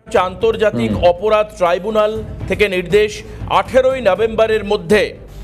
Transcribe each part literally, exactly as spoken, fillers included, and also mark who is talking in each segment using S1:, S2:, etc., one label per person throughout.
S1: আন্তর্জাতিক অপরাধ ট্রাইব্যুনাল থেকে নির্দেশ আঠেরোই নভেম্বরের মধ্যে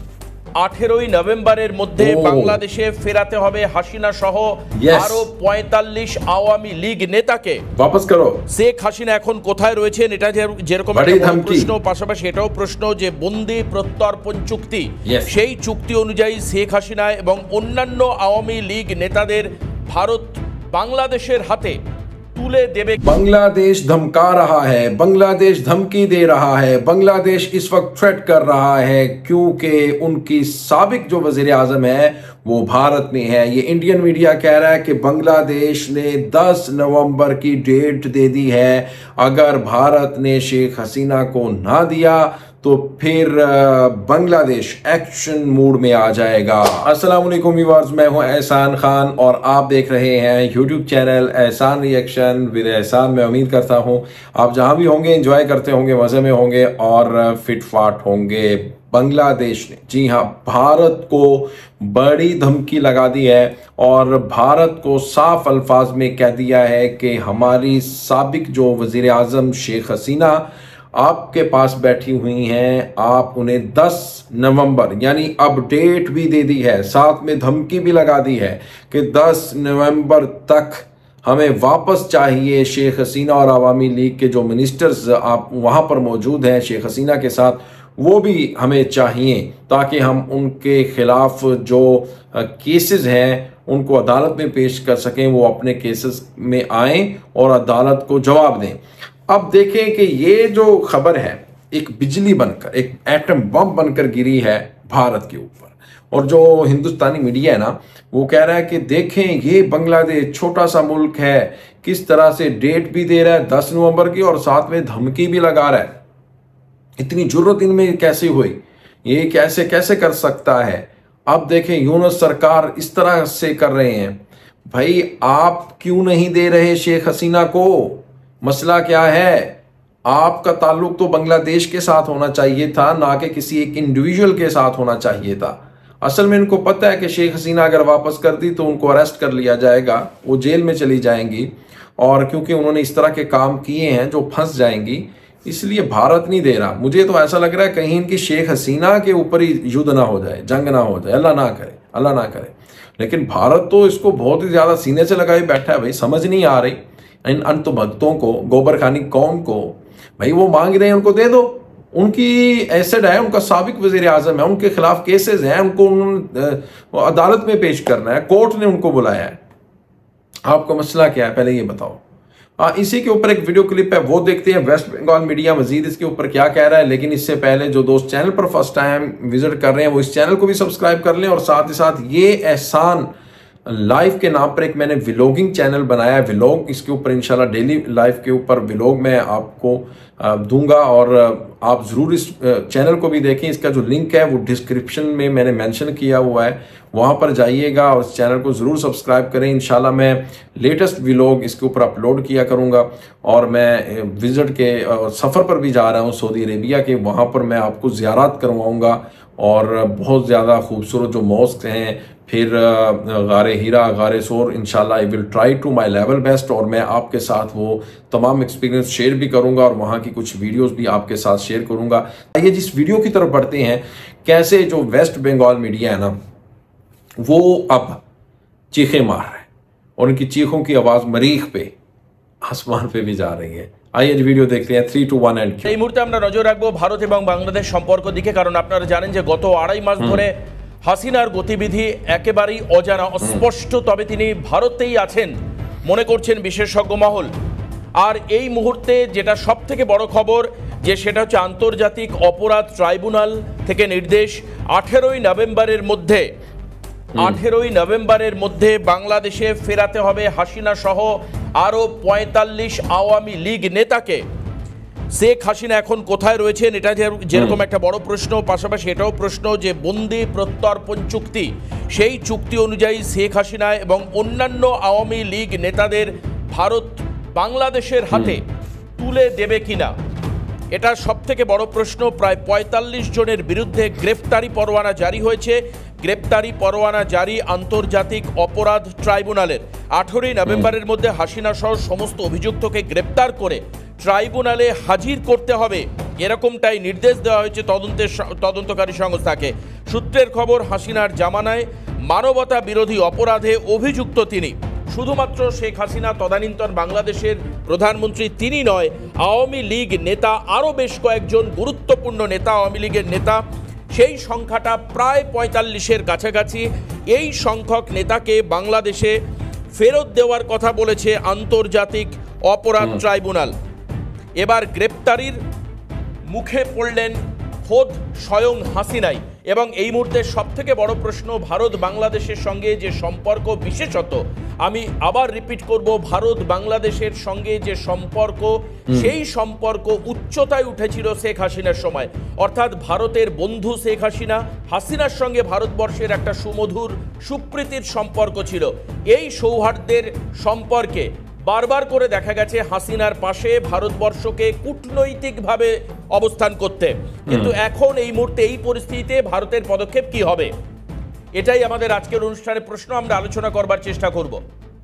S1: আঠেরোই নভেম্বরের মধ্যে বাংলাদেশে ফেরাতে হবে হাসিনা সহ আরো পঁয়তাল্লিশ আওয়ামী লীগ নেতাকে।
S2: वापस करो।
S1: শেখ হাসিনা এখন কোথায় রয়েছেন এটা যেরকম প্রশ্ন, পাশাপাশি এটাও প্রশ্ন যে বন্দি প্রত্যর্পণ চুক্তি, সেই চুক্তি অনুযায়ী শেখ হাসিনা এবং অন্যান্য আওয়ামী লীগ নেতাদের ভারত বাংলাদেশের হাতে তুলে দেবে।
S2: बांग्लादेश धमका रहा है, बांग्लादेश धमकी दे रहा है, बांग्लादेश इस वक्त थ्रेट कर रहा है क्योंकि उनकी साबिक जो वजीर आजम है वो भारत में है। ये इंडियन मीडिया कह रहा है कि बांग्लादेश ने दस नवंबर की डेट दे दी है, अगर भारत ने शेख हसीना को ना दिया तो फिर बांग्लादेश एक्शन मूड में आ जाएगा। अस्सलाम वालेकुम व्यूअर्स, मैं हूं एहसान खान और आप देख रहे हैं YouTube channel Ehsan reaction with Ehsan. मैं उम्मीद करता हूं आप जहां भी होंगे एंजॉय करते होंगे, मज़े में होंगे और फिट फाट होंगे। बांग्लादेश ने, जी हाँ, भारत को बड़ी धमकी लगा दी है और भारत को साफ अल्फाज में कह दिया है कि हमारी साबिक जो वज़ीर आज़म शेख हसीना आपके पास बैठी हुई हैं, आप उन्हें दस नवंबर यानी अब डेट भी दे दी है, साथ में धमकी भी लगा दी है कि दस नवंबर तक हमें वापस चाहिए शेख हसीना और अवामी लीग के जो मिनिस्टर्स आप वहाँ पर मौजूद हैं शेख हसीना के साथ, वो भी हमें चाहिए ताकि हम उनके खिलाफ जो केसेस हैं उनको अदालत में पेश कर सकें, वो अपने केसेस में आएँ और अदालत को जवाब दें। अब देखें कि ये जो खबर है एक बिजली बनकर, एक एटम बम बनकर गिरी है भारत के ऊपर, और जो हिंदुस्तानी मीडिया है ना वो कह रहा है कि देखें ये बांग्लादेश छोटा सा मुल्क है, किस तरह से डेट भी दे रहा है दस नवंबर की और साथ में धमकी भी लगा रहा है। इतनी जुर्रत इनमें कैसे हुई, ये कैसे कैसे कर सकता है। अब देखें यूनुस सरकार इस तरह से कर रहे हैं, भाई आप क्यों नहीं दे रहे शेख हसीना को, मसला क्या है। आपका ताल्लुक तो बांग्लादेश के साथ होना चाहिए था, ना कि किसी एक इंडिविजुअल के साथ होना चाहिए था। असल में इनको पता है कि शेख हसीना अगर वापस कर दी तो उनको अरेस्ट कर लिया जाएगा, वो जेल में चली जाएंगी, और क्योंकि उन्होंने इस तरह के काम किए हैं जो फंस जाएंगी, इसलिए भारत नहीं दे रहा। मुझे तो ऐसा लग रहा है कहीं इनकी शेख हसीना के ऊपर ही युद्ध ना हो जाए, जंग ना हो जाए, अल्लाह ना करे, अल्लाह ना करे। लेकिन भारत तो इसको बहुत ही ज्यादा सीने से लगाए बैठा है। भाई समझ नहीं आ रही इन अंत भक्तों को, गोबर खानी कौम को, भाई वो मांग रहे हैं उनको दे दो। उनकी एसेड है, उनका साबिक वजीर आजम है, उनके खिलाफ केसेस हैं, उनको अदालत में पेश करना है, कोर्ट ने उनको बुलाया है। आपका मसला क्या है पहले ये बताओ। आ, इसी के ऊपर एक वीडियो क्लिप है, वो देखते हैं। वेस्ट बंगाल मीडिया मजीद इसके ऊपर क्या कह रहा है, लेकिन इससे पहले जो दोस्त चैनल पर फर्स्ट टाइम विजिट कर रहे हैं वो इस चैनल को भी सब्सक्राइब कर लें, और साथ ही साथ ये एहसान लाइव के नाम पर एक मैंने व्लॉगिंग चैनल बनाया है, व्लॉग, इसके ऊपर इंशाल्लाह डेली लाइव के ऊपर व्लॉग मैं आपको दूंगा, और आप ज़रूर इस चैनल को भी देखें। इसका जो लिंक है वो डिस्क्रिप्शन में मैंने मेंशन किया हुआ है, वहाँ पर जाइएगा और इस चैनल को ज़रूर सब्सक्राइब करें। इंशाल्लाह मैं लेटेस्ट व्लॉग इसके ऊपर अपलोड किया करूँगा, और मैं विज़िट के सफ़र पर भी जा रहा हूँ सऊदी अरेबिया के, वहाँ पर मैं आपको ज़ियारत करवाऊँगा, और बहुत ज़्यादा खूबसूरत जो मॉस्क हैं, फिर गारे हीरा, गारे सोर, इंशाल्लाह I will try to my level best, और मैं आपके साथ वो तमाम एक्सपीरियंस शेयर भी करूंगा और वहाँ की कुछ वीडियोस भी आपके साथ शेयर करूंगा। आइए जिस वीडियो की तरफ बढ़ते हैं, कैसे जो वेस्ट बंगाल मीडिया है ना वो अब चीखें मार रहा है, और उनकी चीखों की आवाज़ मरीख पे, आसमान पे भी जा रही है। आइए ভিডিও দেখতে हैं थ्री टू वन एंड
S1: এই মুহূর্তে আমরা নজর রাখবো ভারত এবং বাংলাদেশ সম্পর্ক দিকে, কারণ আপনারা জানেন যে গত আড়াই মাস ধরে হাসিনার গতিবিধি একেবারেই অজানা, অস্পষ্ট, তবে তিনি ভারতেই আছেন মনে করছেন বিশেষজ্ঞ মহল। আর এই মুহূর্তে যেটা সবথেকে বড় খবর যে সেটা হচ্ছে আন্তর্জাতিক অপরাধ ট্রাইব্যুনাল থেকে নির্দেশ আঠেরোই নভেম্বরের মধ্যে আঠেরোই নভেম্বরের মধ্যে বাংলাদেশে ফেরাতে হবে হাসিনা সহ আরো পঁয়তাল্লিশ আওয়ামী লীগ নেতাকে। শেখ হাসিনা এখন কোথায় রয়েছেন এটা যেরকম একটা বড় প্রশ্ন, পাশাপাশি এটাও প্রশ্ন যে বন্দি প্রত্যর্পণ চুক্তি, সেই চুক্তি অনুযায়ী শেখ হাসিনা এবং অন্যান্য আওয়ামী লীগ নেতাদের ভারত বাংলাদেশের হাতে তুলে দেবে কিনা, এটা সবথেকে বড় প্রশ্ন। প্রায় পঁয়তাল্লিশ জনের বিরুদ্ধে গ্রেফতারি পরোয়ানা জারি হয়েছে। গ্রেপ্তারি পরোয়ানা জারি আন্তর্জাতিক অপরাধ ট্রাইব্যুনালের। আঠেরোই নভেম্বরের মধ্যে হাসিনা সহ সমস্ত অভিযুক্তকে গ্রেপ্তার করে ট্রাইব্যুনালে হাজির করতে হবে, এরকমটাই নির্দেশ দেওয়া হয়েছে তদন্তের তদন্তকারী সংস্থাকে। সূত্রের খবর, হাসিনার জামানায় মানবতা বিরোধী অপরাধে অভিযুক্ত তিনি। শুধুমাত্র শেখ হাসিনা তদানীন্তন বাংলাদেশের প্রধানমন্ত্রী তিনি নয়, আওয়ামী লীগ নেতা আরও বেশ কয়েকজন গুরুত্বপূর্ণ নেতা, আওয়ামী লীগের নেতা, সেই সংখ্যাটা প্রায় পঁয়তাল্লিশের কাছাকাছি। এই সংখ্যক নেতাকে বাংলাদেশে ফেরত দেওয়ার কথা বলেছে আন্তর্জাতিক অপরাধ ট্রাইব্যুনাল। এবার গ্রেপ্তারির মুখে পড়লেন খোদ স্বয়ং হাসিনাই। এবং এই মুহূর্তে সবথেকে বড় প্রশ্ন, ভারত বাংলাদেশের সঙ্গে যে সম্পর্ক, বিশেষত আমি আবার রিপিট করব, ভারত বাংলাদেশের সঙ্গে যে সম্পর্ক, সেই সম্পর্ক উচ্চতায় উঠেছিল শেখ হাসিনার সময়। অর্থাৎ ভারতের বন্ধু শেখ হাসিনা, হাসিনার সঙ্গে ভারতবর্ষের একটা সুমধুর সুপ্রীতির সম্পর্ক ছিল। এই সৌহার্দ্যের সম্পর্কে বারবার করে দেখা গেছে হাসিনার পাশে ভারতবর্ষকে কূটনৈতিকভাবে অবস্থান করতে। কিন্তু এখন এই মুহূর্তে এই পরিস্থিতিতে ভারতের পদক্ষেপ কি হবে, এটাই আমাদের আজকের অনুষ্ঠানের প্রশ্ন। আমরা আলোচনা করবার চেষ্টা করব।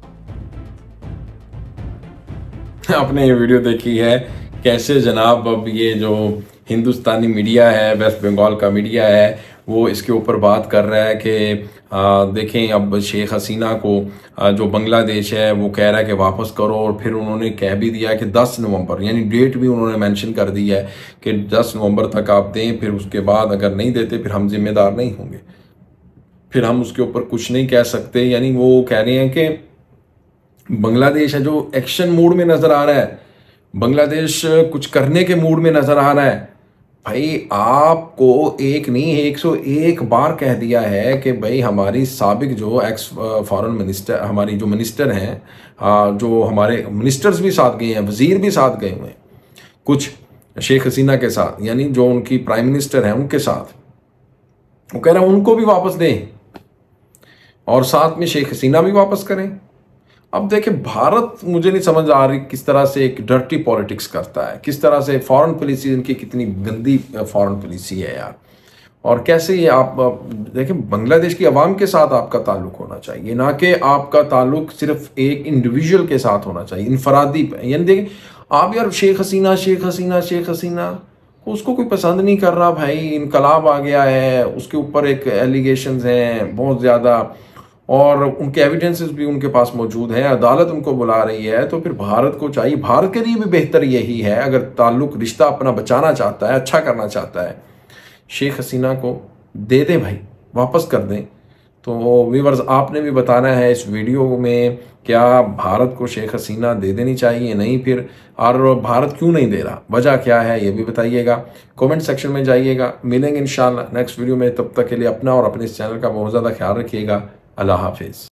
S2: आपने ये वीडियो देखी है कैसे जनाब अब ये जो हिंदुस्तानी मीडिया है, वेस्ट बंगाल का मीडिया है, वो इसके ऊपर बात कर रहा है कि देखें अब शेख हसीना को आ, जो बांग्लादेश है वो कह रहा है कि वापस करो। और फिर उन्होंने कह भी दिया कि दस नवंबर, यानी डेट भी उन्होंने मेंशन कर दी है कि दस नवंबर तक आप दें, फिर उसके बाद अगर नहीं देते फिर हम जिम्मेदार नहीं होंगे, फिर हम उसके ऊपर कुछ नहीं कह सकते। यानी वो कह रहे हैं कि बांग्लादेश है जो एक्शन मूड में नजर आ रहा है, बांग्लादेश कुछ करने के मूड में नजर आ रहा है। भाई आपको एक नहीं एक सौ एक बार कह दिया है कि भाई हमारी साबिक जो एक्स फॉरेन मिनिस्टर, हमारी जो मिनिस्टर हैं, जो हमारे मिनिस्टर्स भी साथ गए हैं, वजीर भी साथ गए हुए हैं कुछ शेख हसीना के साथ, यानी जो उनकी प्राइम मिनिस्टर हैं उनके साथ, वो कह रहे हैं उनको भी वापस दें और साथ में शेख हसीना भी वापस करें। अब देखिए भारत, मुझे नहीं समझ आ रही किस तरह से एक डर्टी पॉलिटिक्स करता है, किस तरह से फॉरेन पॉलिसी इनकी कितनी गंदी फॉरेन पॉलिसी है यार। और कैसे ये आप देखिए बांग्लादेश की आवाम के साथ आपका ताल्लुक होना चाहिए, ना कि आपका ताल्लुक सिर्फ एक इंडिविजुअल के साथ होना चाहिए, इनफरादी। यानी देखिए आप यार शेख हसीना शेख हसीना शेख हसीना उसको कोई पसंद नहीं कर रहा भाई, इनकलाब आ गया है, उसके ऊपर एक एलिगेशंस हैं बहुत ज़्यादा और उनके एविडेंसेस भी उनके पास मौजूद हैं, अदालत उनको बुला रही है। तो फिर भारत को चाहिए, भारत के लिए भी बेहतर यही है, अगर ताल्लुक रिश्ता अपना बचाना चाहता है, अच्छा करना चाहता है, शेख हसीना को दे दें भाई, वापस कर दें। तो व्यूअर्स आपने भी बताना है इस वीडियो में, क्या भारत को शेख हसीना दे देनी चाहिए, नहीं फिर, और भारत क्यों नहीं दे रहा, वजह क्या है ये भी बताइएगा, कमेंट सेक्शन में जाइएगा। मिलेंगे इंशाल्लाह नेक्स्ट वीडियो में, तब तक के लिए अपना और अपने इस चैनल का बहुत ज़्यादा ख्याल रखिएगा। अल्लाह हाफिज़।